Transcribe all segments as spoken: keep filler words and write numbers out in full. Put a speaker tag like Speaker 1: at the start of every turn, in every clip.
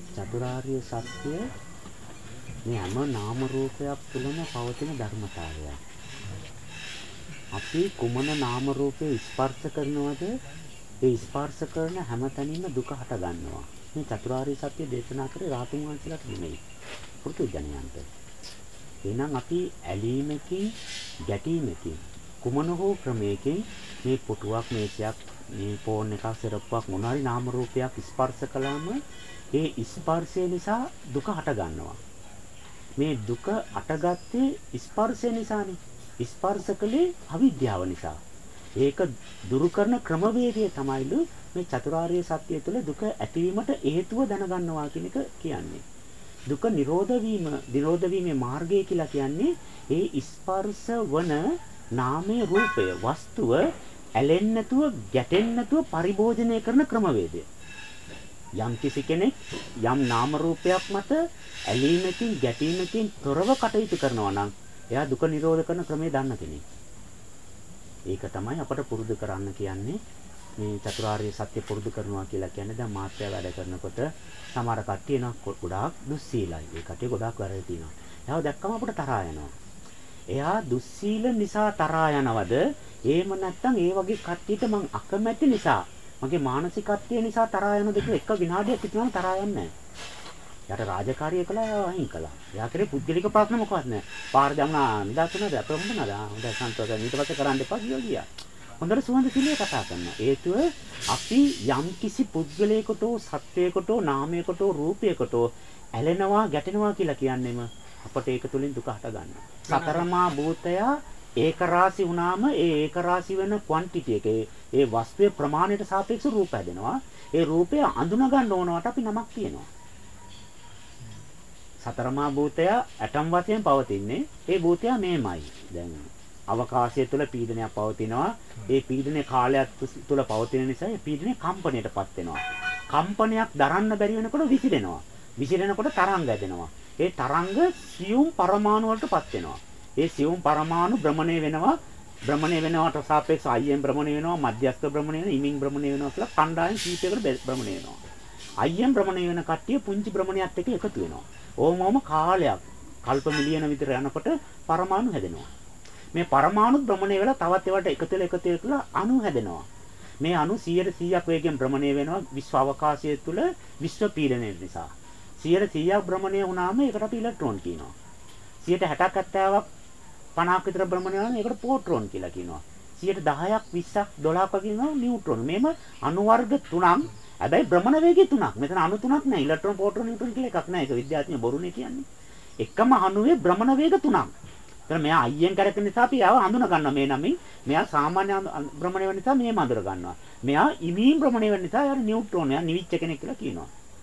Speaker 1: චතුරාර්ය සත්‍ය මේ හැම නාම රූපයක් තුළම පවතින ධර්මතාවයක්. අපි කුමන නාම රූපේ ස්පර්ශ කරනවද ඒ ස්පර්ශ කරන හැම තැනින්ම දුක හට ගන්නවා. මේ චතුරාර්ය සත්‍ය දේශනා කරේ රාතුන් වහන්සේලාට නෙමෙයි. පුරුදුජනයන්ට. එහෙනම් අපි ඇලීමකින් ගැටීමකින් කුමන හෝ ක්‍රමයකින් මේ පුටුවක් මේසයක් මේ ෆෝන් එකක් සරප්පුවක් මොනවාරි නාම රූපයක් ස්පර්ශ කළාම ඒ ස්පර්ශය නිසා දුක හට ගන්නවා. මේ දුක අටගත්තේ ස්පර්ශය නිසානේ. ස්පර්ශ කලේ අවිද්‍යාව නිසා. ඒක දුරු කරන ක්‍රමවේදය තමයිලු මේ චතුරාර්ය සත්‍ය තුළ දුක ඇතිවීමට හේතුව දැනගන්නවා කියන එක කියන්නේ. දුක නිරෝධ වීම, නිරෝධ වීමේ මාර්ගය කියලා කියන්නේ ඒ ස්පර්ශ වන නාමයේ රූපය, වස්තුව ඇලෙන්නේ නැතුව, ගැටෙන්නේ නැතුව පරිභෝජනය කරන ක්‍රමවේදය. යම් කිසි කෙනෙක් යම් නාම රූපයක් මත ඇලීමකින් ගැටීමකින් තොරව කටයුතු කරනවා නම් එයා දුක නිරෝධ කරන ක්‍රමය දන්න කෙනෙක්. ඒක තමයි අපට පුරුදු කරන්න කියන්නේ. මේ චතුරාර්ය සත්‍ය පුරුදු කරනවා කියලා කියන්නේ දැන් මාත්‍ය වැඩ කරනකොට සමහර කට්ටිය නම් ගොඩාක් දුස්සීලයි. ඒ කට්ටිය ගොඩාක් වැරදි තියෙනවා. එයාව දැක්කම අපට තරහා යනවා. එයා දුස්සීල නිසා තරහා යනවද? එහෙම නැත්නම් ඒ වගේ කට්ටියට මං අකමැති නිසා මගේ මානසිකත්වය නිසා තරහා යනද කියලා එක විනාඩියක් හිටනම තරහා යන්නේ නැහැ. යාට රාජකාරිය කළා එයා අහිං කළා. එයා කරේ පුද්ගලික ප්‍රශ්න මොකවත් නැහැ. පාර දැම්මා නිදාතුනද අපරම්බනද හොඳ සන්තෝෂයි ඊට පස්සේ කරන්න එපා කියලා ගියා. හොඳට සුවඳ සිලිය කතා කරනවා. හේතුව අපි යම් කිසි පුද්ගලයකට සත්වයකට නාමයකට රූපයකට ඇලෙනවා ගැටෙනවා කියලා කියන්නේම අපට ඒක තුලින් දුක හට ගන්නවා. සතරමා භූතය ඒක රාශි වුණාම ඒ ඒක රාශි වෙන ක්වන්ටිටි එක ඒ වස්තුවේ ප්‍රමාණයට සාපේක්ෂව රූප හැදෙනවා. ඒ රූපය අඳුන ගන්න ඕනවට අපි නමක් කියනවා. සතරමා භූතය ඇටම් වශයෙන් පවතින්නේ ඒ භූතය මේමයි. දැන් අවකාශය තුළ පීඩනයක් පවතිනවා. ඒ පීඩනයේ කාලයක් තුළ පවතින නිසා ඒ පීඩනය කම්පණයටපත් වෙනවා. කම්පනයක් දරන්න බැරි වෙනකොට විසිරෙනවා. විසිරෙනකොට තරංග හැදෙනවා. ඒ තරංග සියුම් පරමාණු වලටපත් වෙනවා. ඒ සියුම් පරමාණු භ්‍රමණය වෙනවා. භ්‍රමණය වෙනවට සාපේක්ෂව අයිඑම් භ්‍රමණය වෙනවා, මධ්‍යස්ථ භ්‍රමණය වෙනවා, ඉමින් භ්‍රමණය වෙනවා කියලා කණ්ඩායම් කීපයකට භ්‍රමණය වෙනවා. අයිඑම් භ්‍රමණය වෙන කට්ටිය පුංචි භ්‍රමණයත් එක්ක එකතු වෙනවා. ඕමම කාලයක් කල්ප මිලියන විතර යනකොට පරමාණු හැදෙනවා. මේ පරමාණු භ්‍රමණය වෙලා තවත් ඒවට එකතු වෙලා එකතු වෙලා අණු හැදෙනවා. මේ අණු සීයට සීයක් වේගයෙන් භ්‍රමණය වෙනවා විශ්ව අවකාශය තුළ විශ්ව පීඩනය නිසා. සීයට සීයක් භ්‍රමණය වුණාම ඒකට අපි ඉලෙක්ට්‍රෝන කියනවා. සීයට හැටක් හැත්තෑවක් පනහක් විතර භ්‍රමණය වෙනවා ඒකට පොට්‍රෝන කියලා කියනවා. සීයට දහයක් විස්සක් දොළහක් වගේ කියනවා නියුට්‍රෝන. මේම අණු වර්ග තුනක්. හැබැයි භ්‍රමණ වේගය තුනක්. මෙතන අණු තුනක් නෑ. ඉලෙක්ට්‍රෝන, පොට්‍රෝන, නියුට්‍රෝන කියලා එකක් නෑ. ඒක විද්‍යාඥයෝ බොරුනේ කියන්නේ. එකම අණුවේ භ්‍රමණ වේග තුනක්. එතන මෙයා අයියෙන් කරකෙන නිසා අපි ආව හඳුන ගන්නවා මේ නමින්. මෙයා සාමාන්‍ය භ්‍රමණය වෙන නිසා මෙහෙම අඳුර ගන්නවා. මෙයා ඉමීම් භ්‍රමණය වෙන නිසා යාර නියුට්‍රෝන යා නිවිච්ච කෙනෙක් කියලා කියනවා.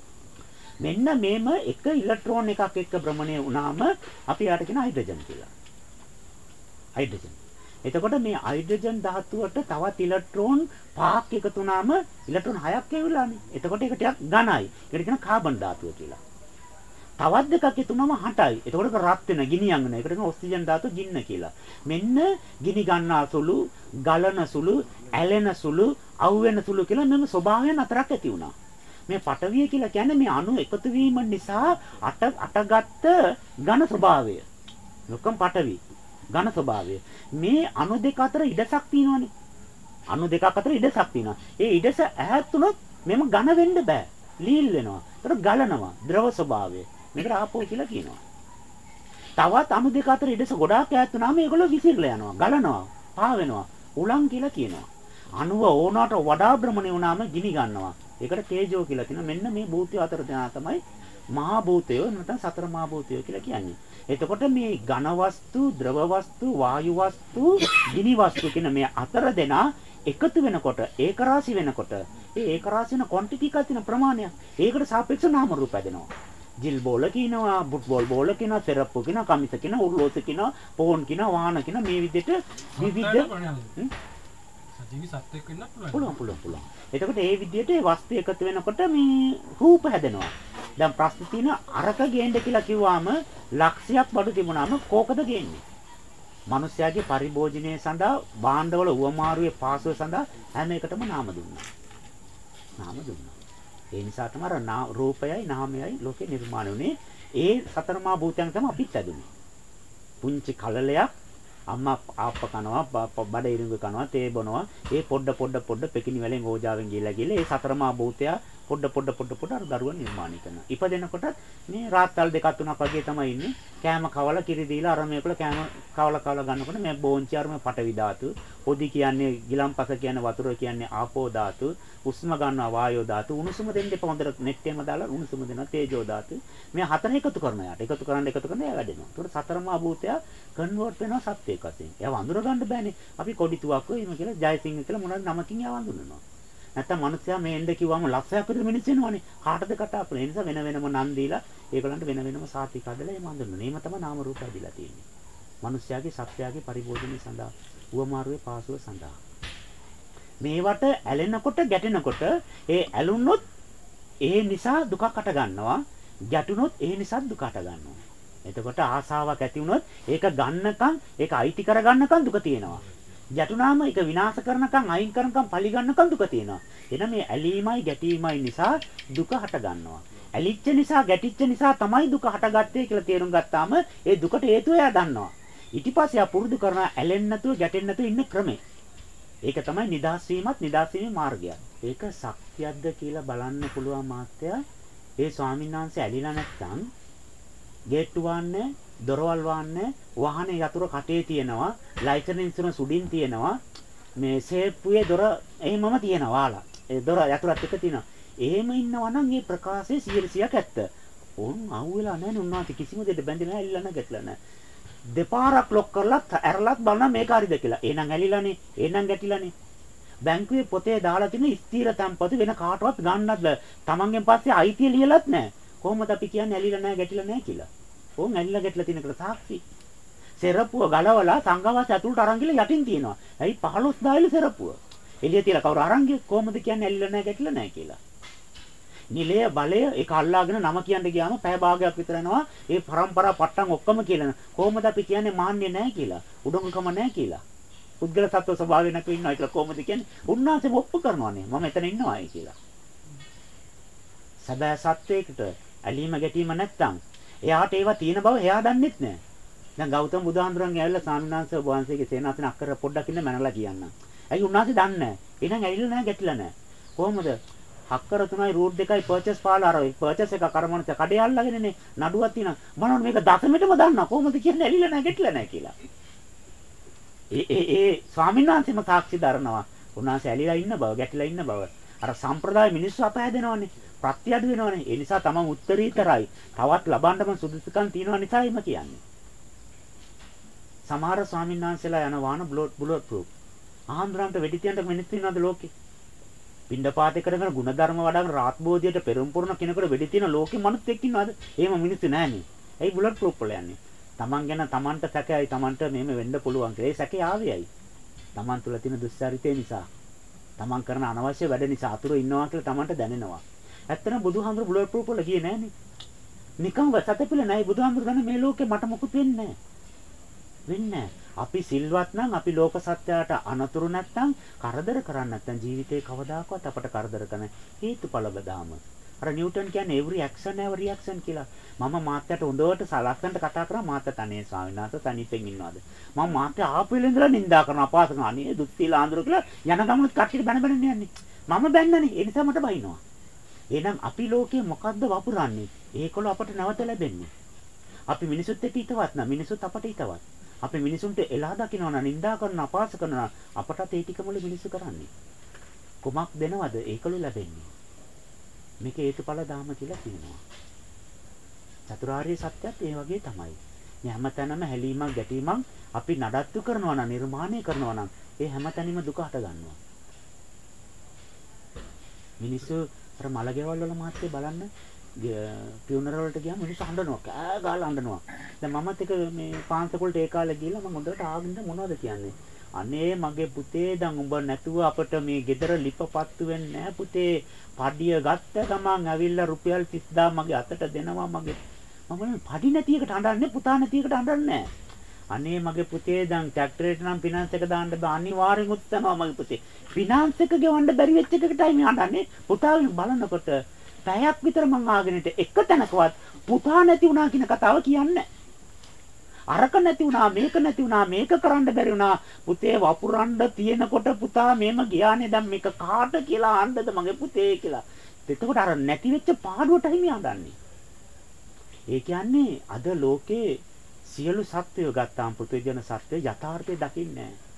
Speaker 1: මෙන්න මේම එක ඉලෙක්ට්‍රෝන එකක් එක්ක භ්‍රමණය වුණාම අපි යාට කියන හයිඩ්‍රජන් කියලා. හයිඩ්‍රජන්. එතකොට මේ හයිඩ්‍රජන් ධාතුවට තවත් ඉලෙක්ට්‍රෝන පහක් එකතු වුණාම ඉලෙක්ට්‍රෝන හයක් එවිලානේ. එතකොට ඒක ටිකක් ඝනයි. ඒකට කියන කාබන් ධාතුව කියලා. තවත් දෙකක් එකතු වුණාම හටයි. එතකොට ඒක රත් වෙන ගිනියම් වෙන. ඒකට කියන ඔක්සිජන් ධාතුව ගින්න කියලා. මෙන්න ගිනි ගන්නා සුළු, ගලන සුළු, ඇලෙන සුළු, අවු වෙන සුළු කියලා මෙන්න ස්වභාවයන් හතරක් ඇති වුණා. මේ පටවිය කියලා කියන්නේ මේ අණු එකතු වීම නිසා අට අටගත්ත ඝන ස්වභාවය. ලොකම් පටවි. ඝන ස්වභාවය. මේ අණු දෙක අතර ඉඩසක් තියෙනවනේ. අණු දෙකක් අතර ඉඩසක් තියෙනවා. ඒ ඉඩස ඈත් වුණොත් මෙම ඝන වෙන්න බෑ. ලීල් වෙනවා. ඒතර ගලනවා. ද්‍රව ස්වභාවය. මේකට ආපෝ කියලා කියනවා. තවත් අණු දෙක අතර ඉඩස ගොඩාක් ඈත් වුණාම මේගොල්ලෝ විසිරලා යනවා. ගලනවා. පා වෙනවා. උලන් කියලා කියනවා. අණුව ඕනකට වඩා භ්‍රමණය වුණාම ගිනි ගන්නවා. ඒකට තේජෝ කියලා කියනවා. මෙන්න මේ භූතය අතර දෙනා තමයි මහා භූතය නැත්නම් සතර මහා භූතය කියලා කියන්නේ. එතකොට මේ ඝන වස්තු, ද්‍රව වස්තු, වායු වස්තු, ගිනි වස්තු කියන මේ අතර දෙනා එකතු වෙනකොට ඒක රාශි වෙනකොට ඒ ඒක රාශි වෙන ක්වොන්ටිටි එකක් තියෙන ප්‍රමාණයක්. ඒකට සාපේක්ෂව නාම රූප හැදෙනවා. ජිල් බෝල කියනවා, ෆුට්බෝල් බෝල කියනවා, තෙරප්පු කියනවා, කමිස කියනවා, උර්ලෝස කියනවා, පෝන් කියනවා, වාහන කියනවා මේ විදිහට විවිධ සජීවී සත්ත්වෙක් වෙන්න පුළුවන්. පුළුවන් පුළුවන්. එතකොට මේ විදිහට ඒ වස්තු එකතු වෙනකොට මේ රූප හැදෙනවා. දැන් ප්‍රශ්න තියෙන අරක ගේන්න කියලා කිව්වම ලක්ෂයක් බඩු තිබුණාම කෝකද ගේන්නේ? මිනිස්යාගේ පරිභෝජනය සඳහා භාණ්ඩවල උවමාරුවේ පාසුව සඳහා හැම එකටම නාම දුන්නා. නාම දුන්නා. ඒ නිසා තමයි රූපයයි නාමයයි ලෝකේ නිර්මාණය වුනේ. ඒ සතරමා භූතයන් තමයි අපිත් ඇදුනේ. පුංචි කලලයක් අම්මා ආප්ප කනවා බඩ ඉරිඟු කනවා තේ බොනවා. ඒ පොඩ පොඩ පොඩ පෙකිනි වලින් ඕජාවෙන් ගිහලා ගිහලා ඒ සතරමා භූතය පොඩ පොඩ පොඩ පොඩ අර දරුවන් නිර්මාණය කරනවා. ඉපදෙනකොටත් මේ රාත්තල් දෙකක් තුනක් වගේ තමයි ඉන්නේ. කෑම කවලා කිරි දීලා අර මේකල කෑම කවලා කවලා ගන්නකොට මේ බෝංචි අර මේ පටවි ධාතු, පොදි කියන්නේ ගිලම්පස කියන්නේ වතුර කියන්නේ ආපෝ ධාතු, උෂ්ම ගන්නවා වායෝ ධාතු, උණුසුම දෙන්න එපා හොඳට net එකම දාලා උණුසුම දෙනවා තේජෝ ධාතු. මේ හතර එකතු කරනවා යාට. එකතු කරන් එකතු කරන එයා වැඩෙනවා. ඒකට සතරමා භූතය කන්වර්ට් වෙනවා සත්‍යයක් වශයෙන්. එයා වඳුර ගන්න බෑනේ. අපි කොඩි තුවක්කෝ එහෙම කියලා ජයසිංහ කියලා මොනවාද නමකින් එයා වඳුනනවා. නැත්තම් මිනිස්සයා මේ එන්න කිව්වම ලස්සයක් විතර මිනිස්සු වෙනවනේ. කාටද කතා කරන්නේ? ඒ නිසා වෙන වෙනම නම් දීලා ඒගොල්ලන්ට වෙන වෙනම සාති කඩලා එහෙම හඳුන්වනවා. මේම තමයි නාම රූප ඇදිලා තියෙන්නේ. මිනිස්යාගේ සත්‍යයේ පරිබෝධනය සඳහා, උවමාරුවේ පාසුව සඳහා. මේවට ඇලෙනකොට ගැටෙනකොට ඒ ඇලුනොත් ඒ නිසා දුකක් අට ගන්නවා. ගැටුනොත් ඒ නිසා දුක අට ගන්නවා. එතකොට ආසාවක් ඇති වුණොත් ඒක ගන්නකම්, ඒක අයිති කරගන්නකම් දුක තියෙනවා. ගැටුනාම ඒක විනාශ කරනකම් අයින් කරනකම් පලි ගන්නකම් දුක තියෙනවා. එහෙනම් මේ ඇලීමයි ගැටීමයි නිසා දුක හට ගන්නවා. ඇලිච්ච නිසා ගැටිච්ච නිසා තමයි දුක හටගත්තේ කියලා තේරුම් ගත්තාම ඒ දුකට හේතුව එයා දන්නවා. ඊට පස්සේ ආ පුරුදු කරන ඇලෙන්නේ නැතුව ගැටෙන්නේ නැතුව ඉන්න ක්‍රමය. ඒක තමයි නිදාස් වීමත් නිදාස් වීමේ මාර්ගය. ඒක ශක්තියක්ද කියලා බලන්න පුළුවන් මාත්‍යා. ඒ ස්වාමීන් වහන්සේ ඇලිලා නැත්නම් ගේට්ටු වන්නේ දොරවල් වන්නේ වාහනේ යතුරු කටේ තියෙනවා ලයිසන් ඉන්ෂුරන්ස් උඩින් තියෙනවා මේ සේප්පුවේ දොර එහෙමම තියෙනවා වාලා ඒ දොර යතුරත් එක තියෙනවා එහෙම ඉන්නවා නම් මේ ප්‍රකාශයේ සියයට සියයක් ඇත්ත. උන් අහුවෙලා නැහැ නුන්නාති කිසිම දෙයක් බැඳිලා නැහැ ඇලිලා නැහැ ගැටලා නැහැ. දෙපාරක් ලොක් කරලත් ඇරලත් බලන මේක හරිද කියලා. එහෙනම් ඇලිලානේ එහෙනම් ගැටිලානේ. බැංකුවේ පොතේ දාලා තියෙන ස්ථීර තැන්පතු වෙන කාටවත් ගන්නත් බෑ. Tamangen පස්සේ අයිතිය ලියලත් නැහැ. කොහොමද අපි කියන්නේ ඇලිලා නැහැ ගැටිලා නැහැ කියලා? ඕන් ඇලිලා ගැටලා තියෙනකට සාක්ෂි. සෙරපුව ගලවලා සංගවාස ඇතුළට අරන් ගිහලා යටින් තියෙනවා. ඇයි පහළොස් දායලු සෙරපුව. එළිය තියලා කවුරු අරන් ගියේ කොහොමද කියන්නේ ඇලිලා නැහැ ගැටිලා නැහැ කියලා. නිලය බලය ඒක අල්ලාගෙන නම කියන්න ගියාම පැය භාගයක් විතර යනවා. ඒ પરම්පරා පට්ටම් ඔක්කොම කියලා. කොහොමද අපි කියන්නේ මාන්නේ නැහැ කියලා. උඩඟකම නැහැ කියලා. පුද්ගල සත්ව ස්වභාවය නැතුව ඉන්නවා කියලා කොහොමද කියන්නේ? උන්වහන්සේම ඔප්පු කරනවානේ. මම එතන ඉන්නවායි කියලා. සබෑ සත්වයකට ඇලීම ගැටීම නැත්තම් එයාට ඒවා තියෙන බව එයා දන්නෙත් නෑ. දැන් ගෞතම බුදුහාමුදුරන්ගේ ඇවිල්ලා ස්වාමීනාංශ වහන්සේගේ සේනාසන අක්කර පොඩ්ඩක් ඉන්න මැනලා කියන්න. ඇයි උන්වහන්සේ දන්නේ නෑ. එහෙනම් ඇවිල්ලා නෑ ගැටිලා නෑ. කොහොමද? අක්කර තුනයි රූට් දෙකයි පර්චේස් පාලා අර පර්චේස් එක කරමනත කඩේ අල්ලගෙනනේ නඩුවක් තියෙනවා. බලන්න මේක දශමෙටම දන්නා. කොහොමද කියන්නේ ඇවිල්ලා නෑ ගැටිලා නෑ කියලා. ඒ ඒ ඒ ස්වාමීනාංශෙම සාක්ෂි දරනවා. උන්වහන්සේ ඇලිලා ඉන්න බව ගැටිලා ඉන්න බව. අර සම්ප්‍රදාය මිනිස්සු අපහැදෙනවනේ. ප්‍රත්‍ය අඩු වෙනවනේ. ඒ නිසා තමන් උත්තරීතරයි. තවත් ලබන්නම සුදුසුකම් තියෙනවා නිසායිම කියන්නේ. සමහර ස්වාමීන් වහන්සේලා යන වාහන බුලට් ප්‍රූෆ්. ආන්දරන්ට වෙඩි තියන්න මිනිස්සු ඉන්නවද ලෝකේ? පින්ඩපාතේ කරගෙන ಗುಣධර්ම වඩාගෙන රාත් බෝධියට පෙරම් පුරන කෙනෙකුට වෙඩි තියන ලෝකෙ මිනිස්සු එක්ක ඉන්නවද? එහෙම මිනිස්සු නැහැනේ. ඇයි බුලට් ප්‍රූෆ් වල යන්නේ? තමන් ගැන තමන්ට සැකයි තමන්ට මෙහෙම වෙන්න පුළුවන් කියලා. ඒ සැකේ ආවේයි. තමන් තුල තියෙන දුස්චරිතය නිසා. තමන් කරන අනවශ්‍ය වැඩ නිසා අතුරු ඉන්නවා කියලා තමන්ට දැනෙනවා. ඇත්තටම බුදුහාමුදුරු බුලට් ප්‍රූෆ් වල ගියේ නෑනේ. නිකම්ව සතපිල නෑ බුදුහාමුදුරු දන්නේ මේ ලෝකේ මට මොකුත් වෙන්නේ නෑ. වෙන්නේ අපි සිල්වත් නම් අපි ලෝක සත්‍යයට අනතුරු නැත්නම් කරදර කරන්නේ නැත්නම් ජීවිතේ කවදාකවත් අපට කරදර කරන හේතුඵල බදාම. අර නිව්ටන් කියන්නේ every action have reaction කියලා. මම මාත්‍යට හොඳට සලස්සන්ට කතා කරා මාත්‍යට අනේ ස්වාමීන් වහන්සේ තනියෙන් ඉන්නවද? මම මාත්‍ය ආපෙල ඉඳලා නින්දා කරන අපාස කරන අනේ දුස්සීලා ආන්දර කියලා යන ගමනත් කට්ටියට බැන බැන යන්නේ. මම බැන්නනේ ඒ නිසා මට බයිනවා. එහෙනම් අපි ලෝකේ මොකද්ද වපුරන්නේ? ඒකවල අපට නැවත ලැබෙන්නේ. අපි මිනිසුත් එක්ක හිතවත් නම් මිනිසුත් අපට හිතවත්. අපි මිනිසුන්ට එලා දකින්නවා නම් නිඳා කරන අපාස කරනවා අපටත් ඒ ටිකමල මිනිස්සු කරන්නේ. කොමක් දෙනවද? ඒකලු ලැබෙන්නේ. මේක හේතුඵල ධාම කියලා කියනවා. චතුරාර්ය සත්‍යත් ඒ වගේ තමයි. මේ හැමතැනම හැලීමක් ගැටීමක් අපි නඩත්තු කරනවා නම් නිර්මාණය කරනවා නම් ඒ හැමතැනම දුක හට ගන්නවා. මිනිස්සු අර මලගෙවල් වල මාත්‍ය බලන්න ෆියුනරල් වලට ගියාම මිනිස්සු හඬනවා කෑ ගාලා හඬනවා. දැන් මමත් එක මේ පාන්සකෝල්ට ඒ කාලේ ගිහලා මම හොඳට ආගෙන මොනවද කියන්නේ? අනේ මගේ පුතේ දැන් උඹ නැතුව අපිට මේ ගෙදර ලිපපත්තු වෙන්නේ නැහැ පුතේ. පඩිය ගත්ත ගමන් ඇවිල්ලා රුපියල් තිස්දාහ මගේ අතට දෙනවා මගේ. මම පඩි නැති එකට හඬන්නේ පුතා නැති එකට හඬන්නේ නැහැ. අනේ මගේ පුතේ දැන් ට්‍රැක්ටරේට නම් ෆිනන්ස් එක දාන්න බෑ අනිවාර්යෙන් උත්තනවා මගේ පුතේ. ෆිනන්ස් එක ගෙවන්න බැරි වෙච්ච එකකටයි මේ හඬන්නේ. පුතා බලනකොට පැයක් විතර මං ආගෙන ඉත එක තැනකවත් පුතා නැති වුණා කියන කතාව කියන්නේ අරක නැති වුණා මේක නැති වුණා මේක කරන්න බැරි වුණා පුතේ වපුරන්න තියෙනකොට පුතා මේම ගියානේ දැන් මේක කාට කියලා ආන්නද මගේ පුතේ කියලා. එතකොට අර නැති වෙච්ච පාඩුවටයි මේ අඬන්නේ. ඒ කියන්නේ අද ලෝකේ සියලු සත්වයෝ ගත්තාම පෘථිවිජන සත්‍ය යථාර්ථය දකින්නේ නැහැ.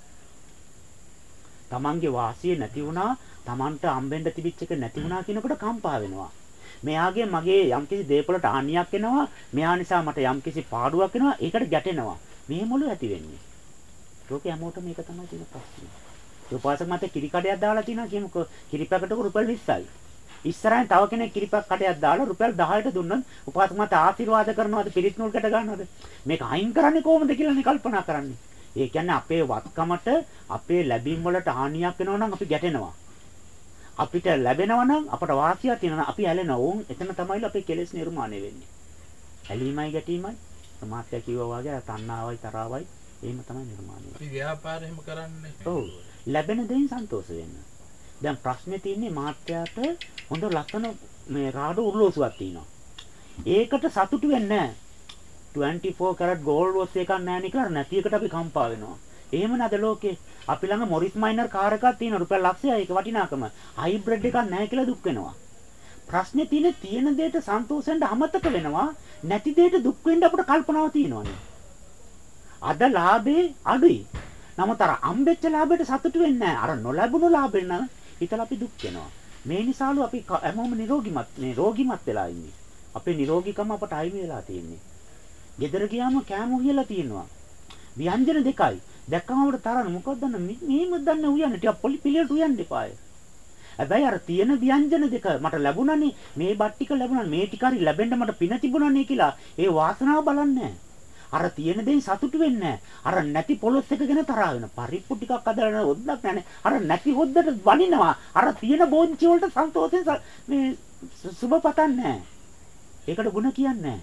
Speaker 1: තමන්ගේ වාසිය නැති වුණා, තමන්ට හම්බෙන්න තිබිච්ච එක නැති වුණා කියනකොට කම්පා වෙනවා. මෙයාගේ මගේ යම්කිසි දේපලට හානියක් වෙනවා, මෙයා නිසා මට යම්කිසි පාඩුවක් වෙනවා, ඒකට ගැටෙනවා. මේ මොළු ඇති වෙන්නේ. ලෝකේ හැමෝටම මේක තමයි තියෙන ප්‍රශ්නේ. උපාසක මත කිරි කඩයක් දාලා තියනවා කියමුකෝ. කිරි පැකටක රුපියල් විස්සයි. ඉස්සරහින් තව කෙනෙක් කිරි පැක් කඩයක් දාලා රුපියල් දහයට දුන්නොත් උපාසක මත ආශිර්වාද කරනවද පිරිත් නූල් කැට ගන්නවද? මේක අයින් කරන්නේ කොහොමද කියලානේ කල්පනා කරන්නේ. ඒ කියන්නේ අපේ වත්කමට අපේ ලැබීම් වලට හානියක් වෙනවා නම් අපි ගැටෙනවා. අපිට ලැබෙනවා නම් අපට වාසියක් තියෙනවා නම් අපි ඇලෙනවා. ඕන් එතන තමයි අපේ කෙලෙස් නිර්මාණය වෙන්නේ. ඇලීමයි ගැටීමයි සමාත්‍ය කිව්වා වගේ තණ්හාවයි තරහවයි එහෙම තමයි නිර්මාණය වෙන්නේ.
Speaker 2: අපි ව්‍යාපාර එහෙම කරන්නේ.
Speaker 1: ඔව්. ලැබෙන දෙයින් සන්තෝෂ වෙන්න. දැන් ප්‍රශ්නේ තියෙන්නේ මාත්‍යාට හොඳ ලස්සන මේ රාඩ උර්ලෝසුවක් තියෙනවා. ඒකට සතුටු වෙන්නේ නැහැ. twenty four karat gold watch එකක් නැහැ නේ කියලා නැති එකට අපි කම්පා වෙනවා. එහෙම නේද ලෝකේ? අපි ළඟ මොරිස් මයිනර් කාර් එකක් තියෙන රුපියල් ලක්ෂයයි ඒක වටිනාකම. හයිබ්‍රිඩ් එකක් නැහැ කියලා දුක් වෙනවා. ප්‍රශ්නේ තියෙන්නේ තියෙන දෙයට සන්තෝෂෙන්ද අමතක වෙනවා. නැති දෙයට දුක් වෙන්න අපිට කල්පනාවක් තියෙනවානේ. අද ලාභේ අඩුයි. නමුත් අර අම්බෙච්ච ලාභයට සතුටු වෙන්නේ නැහැ. අර නොලැබුණු ලාභෙන් නම් හිතලා අපි දුක් වෙනවා. මේ නිසාලු අපි හැමෝම නිරෝගිමත් මේ රෝගිමත් වෙලා ඉන්නේ. අපේ නිරෝගීකම අපට අයිමි වෙලා තියෙන්නේ. ගෙදර ගියාම කෑම උයලා තියෙනවා. ව්‍යංජන දෙකයි. දැක්කම අපිට තරන මොකක්ද දන්න මේම දන්න උයන්නේ ටික පොලි පිළියට උයන්න එපාය. හැබැයි අර තියෙන ව්‍යංජන දෙක මට ලැබුණානේ මේ බත් ටික ලැබුණා මේ ටික හරි ලැබෙන්න මට පින තිබුණානේ කියලා ඒ වාසනාව බලන්නේ අර තියෙන දෙයින් සතුටු වෙන්නේ අර නැති පොලොස් එක ගැන තරහ වෙන පරිප්පු ටිකක් අදලා හොද්දක් නැනේ අර නැති හොද්දට වනිනවා අර තියෙන බෝංචි වලට සන්තෝෂයෙන් මේ සුබ පතන්නේ ඒකට ಗುಣ කියන්නේ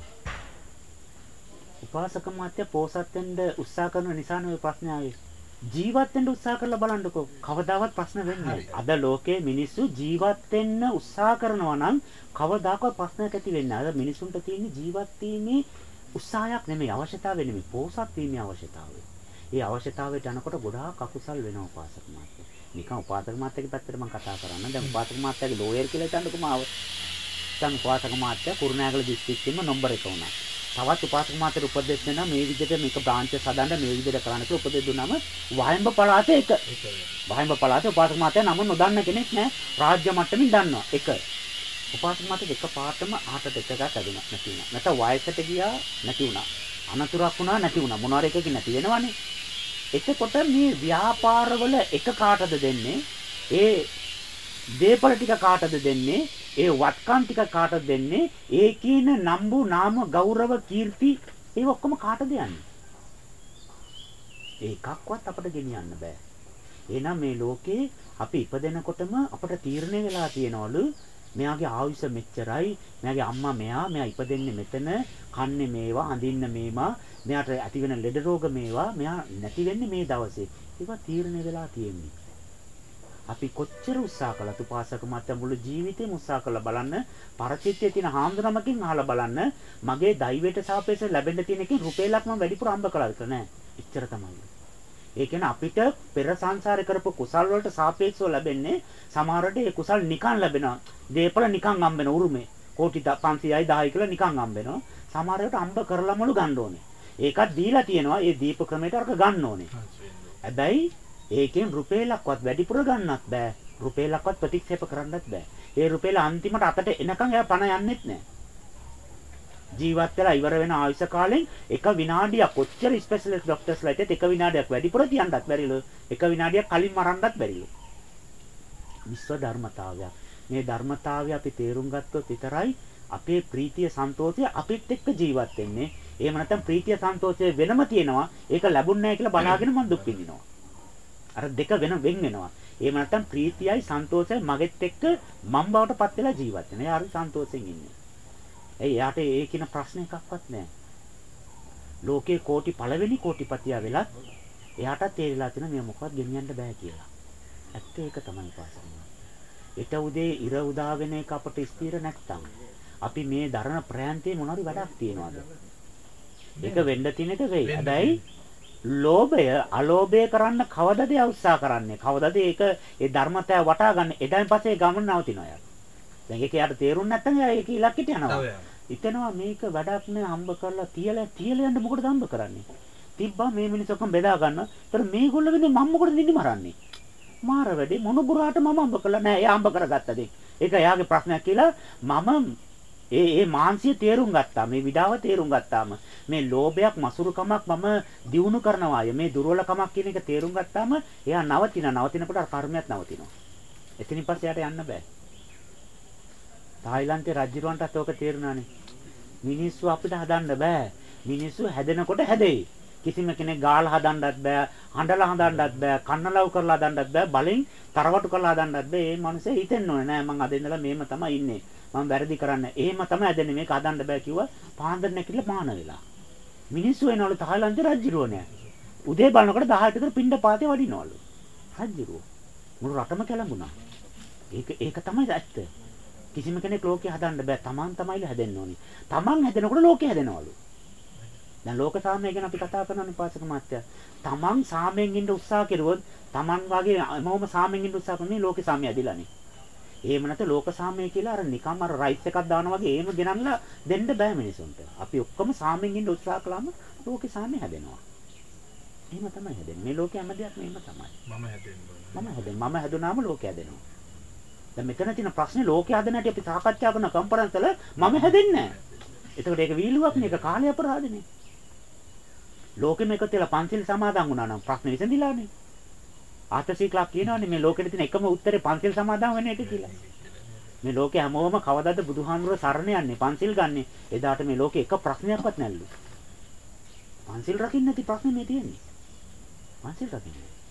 Speaker 1: උපාසක මාත්‍ය පෝසත් වෙන්න උත්සාහ කරන නිසා නේ ප්‍රශ්න ආවේ. ජීවත් වෙන්න උත්සාහ කරලා බලන්නකෝ කවදාවත් ප්‍රශ්න වෙන්නේ නැහැ. අද ලෝකේ මිනිස්සු ජීවත් වෙන්න උත්සාහ කරනවා නම් කවදාකවත් ප්‍රශ්නයක් ඇති වෙන්නේ නැහැ. අද මිනිසුන්ට තියෙන ජීවත් වීමේ උත්සාහයක් නෙමෙයි අවශ්‍යතාවය නෙමෙයි පෝසත් වීමේ අවශ්‍යතාවය. ඒ අවශ්‍යතාවයට යනකොට ගොඩාක් අකුසල් වෙනවා උපාසක මාත්‍ය. නිකන් උපාසක මාත්‍යගේ පැත්තට මම කතා කරන්නේ. දැන් උපාසක මාත්‍යගේ ලෝයර් කියලා හිතන්නකෝ මාව. දැන් උපාසක මාත්‍ය කුරුණෑගල දිස්ත්‍රික්කෙම නම්බර එක වුණා. තවත් උපාසක මාත්‍යට උපදෙස් දෙනවා මේ විදිහට මේක බ්‍රාන්චස් හදන්න මේ විදිහට කරන්න කියලා උපදෙස් දුන්නාම වහඹ පළාතේ එක. වහඹ පළාතේ උපාසක මාත්‍ය නම නොදන්න කෙනෙක් නෑ රාජ්‍ය මට්ටමින් දන්නවා. එක. උපාසක මාත්‍ය දෙක පාටම ආටට එකක් ඇදුණා නැති වුණා. නැත්නම් වයසට ගියා නැති වුණා. අනතුරක් වුණා නැති වුණා. මොනවාර එකකින් නැති වෙනවනේ. එතකොට මේ ව්‍යාපාරවල එක කාටද දෙන්නේ? ඒ දේපල ටික කාටද දෙන්නේ? ඒ වත්කම් ටික කාටද දෙන්නේ? ඒ කියන නම්බු නාම ගෞරව කීර්ති ඒ ඔක්කොම කාටද යන්නේ? ඒකක්වත් අපිට ගෙනියන්න බෑ. එහෙනම් මේ ලෝකේ අපි ඉපදෙනකොටම අපට තීරණය වෙලා තියෙනවලු මෙයාගේ ආයුෂ මෙච්චරයි, මෙයාගේ අම්මා මෙයා, මෙයා ඉපදෙන්නේ මෙතන, කන්නේ මේවා, අඳින්න මේවා, මෙයාට ඇති වෙන ලෙඩ රෝග මේවා, මෙයා නැති වෙන්නේ මේ දවසේ. ඒවා තීරණය වෙලා තියෙන්නේ. අපි කොච්චර උත්සාහ කළත් උපාසක මාත්‍ය මුළු ජීවිතේම උත්සාහ කළා බලන්න පරචිත්තයේ තියෙන හාමුදුරමකින් අහලා බලන්න මගේ දෛවයට සාපේක්ෂව ලැබෙන්න තියෙන එකේ රුපියලක් මම වැඩිපුර අම්බ කළාද නෑ එච්චර තමයි. ඒ කියන්නේ අපිට පෙර සංසාරේ කරපු කුසල් වලට සාපේක්ෂව ලැබෙන්නේ සමහරට ඒ කුසල් නිකන් ලැබෙනවා. දේපල නිකන් හම්බෙන උරුමේ කෝටි පන්සියයි දහයයි කියලා නිකන් හම්බෙනවා. සමහරට අම්බ කරලමලු ගන්න ඕනේ. ඒකත් දීලා තියෙනවා. ඒ දීප ක්‍රමයට අරක ගන්න ඕනේ. හැබැයි ඒකෙන් රුපියලක්වත් වැඩිපුර ගන්නත් බෑ. රුපියලක්වත් ප්‍රතික්ෂේප කරන්නත් බෑ. ඒ රුපියල අන්තිමට අතට එනකන් එයා පණ යන්නෙත් නෑ. ජීවත් වෙලා ඉවර වෙන ආයුෂ කාලෙන් එක විනාඩියක් කොච්චර ස්පෙෂලිස්ට් ડોක්ටර්ස්ලා හිටියත් එක විනාඩියක් වැඩිපුර තියන්නත් බැරිලු. එක විනාඩියක් කලින් මරන්නත් බැරිලු. විශ්ව ධර්මතාවය. මේ ධර්මතාවය අපි තේරුම් ගත්තොත් විතරයි අපේ ප්‍රීතිය සන්තෝෂය අපිත් එක්ක ජීවත් වෙන්නේ. එහෙම නැත්නම් ප්‍රීතිය සන්තෝෂය වෙනම තියෙනවා. ඒක ලැබුණ නැහැ කියලා බලාගෙන මම දුක් විඳිනවා. අර දෙක වෙන වෙන් වෙනවා. එහෙම නැත්නම් ප්‍රීතියයි සන්තෝෂයයි මගෙත් එක්ක මම බවට පත් වෙලා ජීවත් වෙනවා. එයා හරි සන්තෝෂෙන් ඉන්නේ. එයි යාට ඒ කියන ප්‍රශ්න එකක්වත් නැහැ. ලෝකේ කෝටි පළවෙනි කෝටිපතියා වෙලත් එයාට තේරිලා තියෙන මේ මොකක්ද ගෙනියන්න බෑ කියලා. ඇත්ත ඒක තමයි පාසල. ඊට උදේ ඉර උදාගෙන එක අපට ස්ථිර නැත්තම් අපි මේ දරන ප්‍රයන්තේ මොනවාරි වැඩක් තියනවාද? ඒක වෙන්න තියෙන එක වෙයි. හැබැයි ලෝභය අලෝභය කරන්න කවදද උත්සාහ කරන්නේ? කවදද ඒක ඒ ධර්මතය වටා ගන්න? එදායින් පස්සේ ගමන නවතිනවා යාර. දැන් ඒක යාට තේරුම් නැත්නම් යා ඒක ඉලක්කයට යනවා. හිතනවා මේක වැඩක් නෑ හම්බ කරලා තියලා තියලා යන්න මොකටද හම්බ කරන්නේ? තිබ්බා මේ මිනිස්සුකම් බෙදා ගන්න. ඒතර මේගොල්ලෝ වෙන්නේ මම මොකටද ඉන්නේ මරන්නේ? මාර වැඩේ මොන බුරාට මම හම්බ කළා නෑ. එයා හම්බ කරගත්තද? ඒක එයාගේ ප්‍රශ්නයක් කියලා මම ඒ ඒ මාංශය තේරුම් ගත්තා. මේ විඩාව තේරුම් ගත්තාම මේ ලෝභයක් මසුරුකමක් මම දියුණු කරනවාය. මේ දුර්වලකමක් කියන එක තේරුම් ගත්තාම එයා නවතින නවතිනකොට අර කර්මයක් නවතිනවා. එතනින් පස්සේ යාට යන්න බෑ. තායිලන්තේ රජුරවන්ටත් ඕක තේරුණානේ. මිනිස්සු අපිට හදන්න බෑ. මිනිස්සු හැදෙනකොට හැදෙයි. කිසිම කෙනෙක් ගාලා හදන්නත් බෑ, හඬලා හදන්නත් බෑ, කන්නලව් කරලා හදන්නත් බෑ, බලෙන් තරවටු කරලා හදන්නත් බෑ. මේ මිනිස්සේ හිතෙන්න ඕනේ නෑ මං අද ඉඳලා මේම තමයි ඉන්නේ. මම වැරදි කරන්නේ. එහෙම තමයි හදන්නේ. මේක හදන්න බෑ කිව්වා. පාන්දර නැකිලා මාන වෙලා. මිනිස්සු එනවලු තායිලන්තේ රජුරෝ නෑ. උදේ බලනකොට දහයට විතර පින්ඩ පාතේ වඩිනවලු. රජුරෝ. මුළු රටම කැළඹුණා. ඒක ඒක තමයි ඇත්ත. කිසිම කෙනෙක් ලෝකේ හදන්න බෑ. Taman තමයිල හැදෙන්න ඕනේ. Taman හැදෙනකොට ලෝකේ හැදෙනවලු. දැන් ලෝක සාමය ගැන අපි කතා කරනවානේ පාසක මාත්‍යා. Taman සාමයෙන් ඉන්න උත්සාහ කෙරුවොත් Taman වගේ මොහොම සාමයෙන් ඉන්න උත්සාහ කරන්නේ ලෝකේ සාමය ඇදිලානේ. එහෙම නැත්නම් ලෝක සාමය කියලා අර නිකම් අර රයිස් එකක් දානවා වගේ එහෙම ගෙනල්ලා දෙන්න බෑ මිනිසුන්ට. අපි ඔක්කොම සාමයෙන් ඉන්න උත්සාහ කළාම ලෝකේ සාමය හැදෙනවා. එහෙම තමයි හැදෙන්නේ. මේ ලෝකේ හැම දෙයක්ම එහෙම තමයි.
Speaker 2: මම හැදෙන්නේ.
Speaker 1: මම හැදෙන්නේ. මම හැදුනාම ලෝකය හැදෙනවා. දැන් මෙතන තියෙන ප්‍රශ්නේ ලෝකයේ හදන හැටි අපි සාකච්ඡා කරන කම්පරන්ස් වල මම හැදෙන්නේ නැහැ. එතකොට ඒක වීලුවක් නේ, ඒක කාලය අපරාධනේ. ලෝකෙම එකතු වෙලා පන්සිල් සමාදන් වුණා නම් ප්‍රශ්නේ විසඳිලානේ. ආතසීක්ලා කියනවානේ මේ ලෝකෙට තියෙන එකම උත්තරේ පන්සිල් සමාදන් වෙන එක කියලා. මේ ලෝකේ හැමෝම කවදාද බුදුහාමුදුරුවෝ සරණ යන්නේ පන්සිල් ගන්නෙ. එදාට මේ ලෝකේ එක ප්‍රශ්නයක්වත් නැල්ලු. පන්සිල් රකින්න නැති ප්‍රශ්නේ මේ තියෙන්නේ. පන්සිල් රකින්න.